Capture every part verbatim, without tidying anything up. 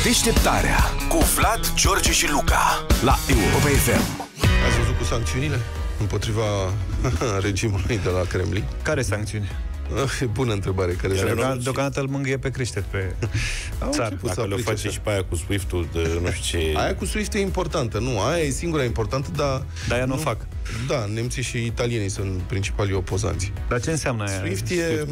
Deșteptarea cu Vlad, George și Luca la Europa F M. Ați văzut cu sancțiunile împotriva regimului de la Kremlin? Care sancțiuni? E bună întrebare. Care Deocamdată, deocamdată îl mângâie pe creștet pe țară. Dacă le face și pe aia cu SWIFT-ul de nu știu ce... Aia cu SWIFT e importantă, nu, aia e singura importantă, dar... Dar aia nu o fac. Da, nemții și italienii sunt principalii opozanți. Dar ce înseamnă aia? SWIFT e...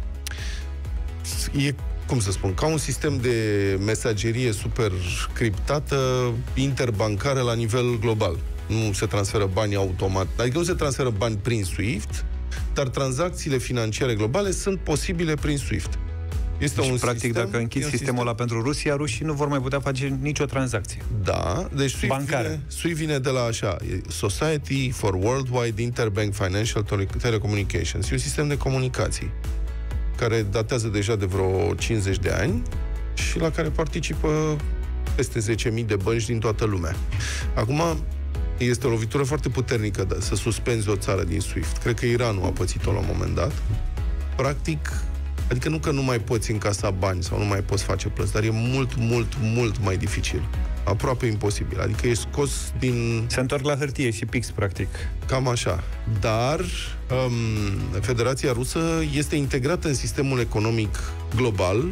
e, cum să spun, ca un sistem de mesagerie super criptată, interbancară la nivel global. Nu se transferă bani automat, adică nu se transferă bani prin SWIFT, dar tranzacțiile financiare globale sunt posibile prin SWIFT. Este deci, un practic, sistem, dacă închizi sistemul sistem. ăla pentru Rusia, rușii nu vor mai putea face nicio tranzacție. Da, deci SWIFT vine, SWIFT vine de la așa, Society for Worldwide Interbank Financial Telecommunications. E un sistem de comunicații care datează deja de vreo cincizeci de ani și la care participă peste zece mii de bănci din toată lumea. Acum, este o lovitură foarte puternică de, să suspenzi o țară din SWIFT. Cred că Iranul a pățit-o la un moment dat. Practic, adică nu că nu mai poți încasa bani sau nu mai poți face plăți, dar e mult, mult, mult mai dificil. Aproape imposibil. Adică e scos din... Se întorc la hârtie și pix, practic. Cam așa. Dar um, Federația Rusă este integrată în sistemul economic global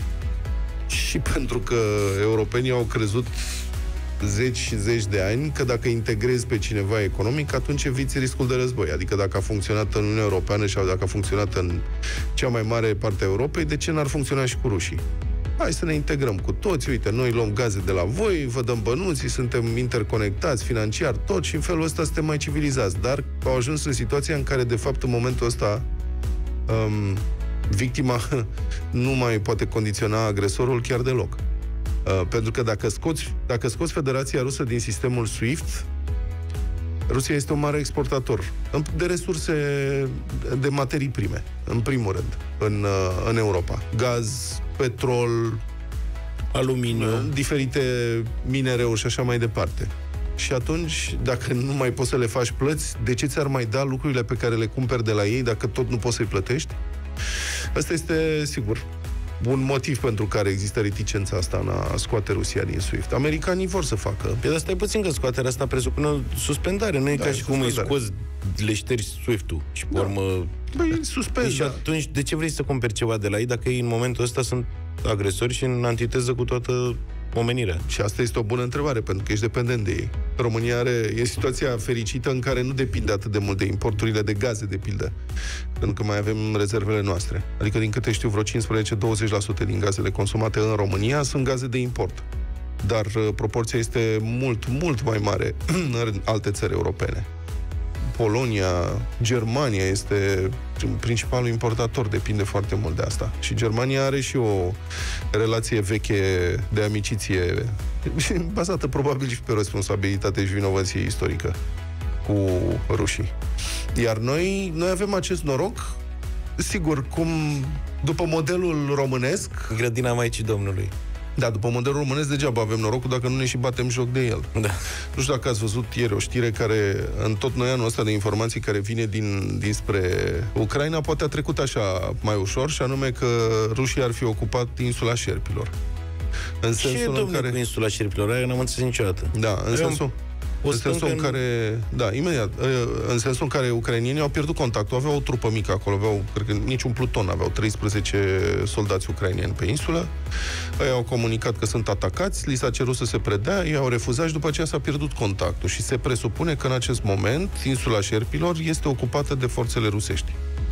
și pentru că europenii au crezut zeci și zeci de ani că dacă integrezi pe cineva economic, atunci eviți riscul de război. Adică dacă a funcționat în Uniunea Europeană și dacă a funcționat în cea mai mare parte a Europei, de ce n-ar funcționa și cu rușii? Hai să ne integrăm cu toți, uite, noi luăm gaze de la voi, vă dăm bănuții, suntem interconectați financiar, tot, și în felul ăsta suntem mai civilizați. Dar au ajuns în situația în care, de fapt, în momentul ăsta um, victima nu mai poate condiționa agresorul chiar deloc. Uh, pentru că dacă scoți, dacă scoți Federația Rusă din sistemul SWIFT, Rusia este un mare exportator de resurse, de materii prime, în primul rând, în, uh, în Europa. Gaz, petrol, aluminiu, uh, diferite minereuri și așa mai departe. Și atunci, dacă nu mai poți să le faci plăți, de ce ți-ar mai da lucrurile pe care le cumperi de la ei dacă tot nu poți să-i plătești? Asta este, sigur, un motiv pentru care există reticența asta în a scoate Rusia din SWIFT. Americanii vor să facă. Pe asta e puțin că scoaterea asta presupune suspendare. Nu e da, ca și cum îi scoți, le ștergi SWIFT-ul și pe da. urmă... Băi, suspend, și da. atunci, de ce vrei să cumperi ceva de la ei dacă ei în momentul ăsta sunt agresori și în antiteză cu toată omenirea? Și asta este o bună întrebare, pentru că ești dependent de ei. România are, e situația fericită în care nu depinde atât de mult de importurile de gaze, de pildă, pentru că mai avem rezervele noastre. Adică, din câte știu, vreo cincisprezece-douăzeci la sută din gazele consumate în România sunt gaze de import. Dar uh, proporția este mult, mult mai mare în alte țări europene. Polonia, Germania este principalul importator, depinde foarte mult de asta. Și Germania are și o relație veche de amiciție, bazată probabil și pe responsabilitate și vinovăție istorică cu rușii. Iar noi, noi avem acest noroc, sigur, cum după modelul românesc... Grădina Maicii Domnului. Da, după modelul românesc degeaba avem norocul dacă nu ne și batem joc de el. Da. Nu știu dacă ați văzut ieri o știre care, în tot noianul ăsta de informații care vine din, dinspre Ucraina, poate a trecut așa mai ușor, și anume că rușii ar fi ocupat insula Șerpilor. În Ce sensul e, în care... cu insula Șerpilor? Aia n-am înțeles niciodată. Da, în Eu sensul... O în sensul în care, da, imediat, în sensul în care ucrainienii au pierdut contactul, aveau o trupă mică acolo, aveau, cred că niciun pluton, aveau treisprezece soldați ucrainieni pe insulă, ei au comunicat că sunt atacați, li s-a cerut să se predea, ei au refuzat și după aceea s-a pierdut contactul și se presupune că în acest moment insula Șerpilor este ocupată de forțele rusești.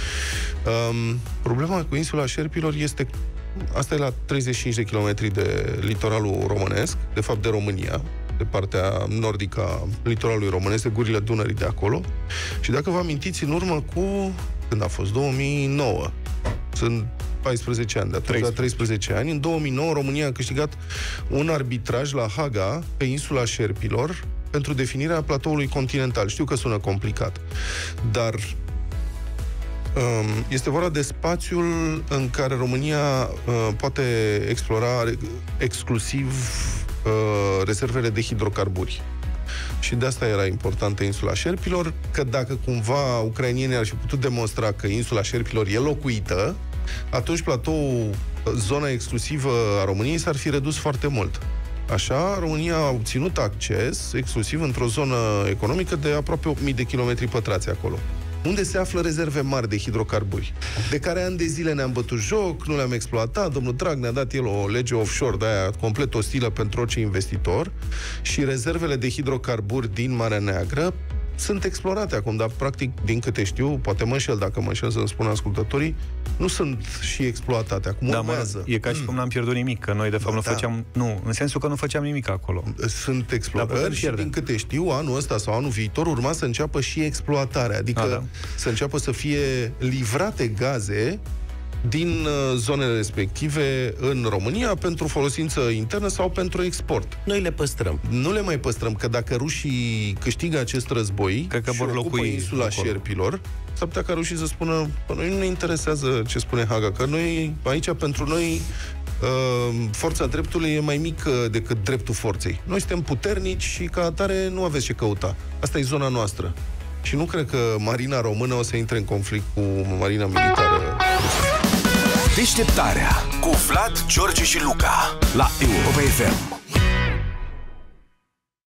Um, problema cu insula Șerpilor este, asta e la treizeci și cinci de kilometri de litoralul românesc, de fapt de România, de partea nordică a litoralului românesc, de gurile Dunării de acolo. Și dacă vă amintiți, în urmă cu... când a fost? două mii nouă. Sunt paisprezece ani, de atunci, la treisprezece ani. În două mii nouă, România a câștigat un arbitraj la Haga, pe insula Șerpilor, pentru definirea platoului continental. Știu că sună complicat, dar este vorba de spațiul în care România poate explora exclusiv rezervele de hidrocarburi. Și de asta era importantă insula Șerpilor, că dacă cumva ucrainienii ar fi putut demonstra că insula Șerpilor e locuită, atunci platoul, zona exclusivă a României s-ar fi redus foarte mult. Așa, România a obținut acces exclusiv într-o zonă economică de aproape opt mii de kilometri pătrați acolo, unde se află rezerve mari de hidrocarburi, de care ani de zile ne-am bătut joc, nu le-am exploatat. Domnul Drag ne-a dat el o lege offshore de aia complet ostilă pentru orice investitor și rezervele de hidrocarburi din Marea Neagră sunt explorate acum, dar practic, din câte știu, poate mă înșel, dacă mă înșel să-mi spun ascultătorii, nu sunt și exploatate. Acum da, urmează. Mă, e ca și cum n-am pierdut nimic, că noi de fapt da, nu făceam... Nu, în sensul că nu făceam nimic acolo. Sunt explorări și, din câte știu, anul ăsta sau anul viitor urma să înceapă și exploatarea, adică A, da. să înceapă să fie livrate gaze din uh, zonele respective în România pentru folosință internă sau pentru export. Noi le păstrăm. Nu le mai păstrăm, că dacă rușii câștigă acest război Cred că și vor ocupă locui insula acolo. Șerpilor, s-ar putea ca rușii să spună, că noi nu ne interesează ce spune Haga, că noi, aici pentru noi uh, forța dreptului e mai mică decât dreptul forței. Noi suntem puternici și ca atare nu aveți ce căuta. Asta e zona noastră. Și nu cred că marina română o să intre în conflict cu marina militară. Deșteptarea cu Vlad, George și Luca la Europa F M.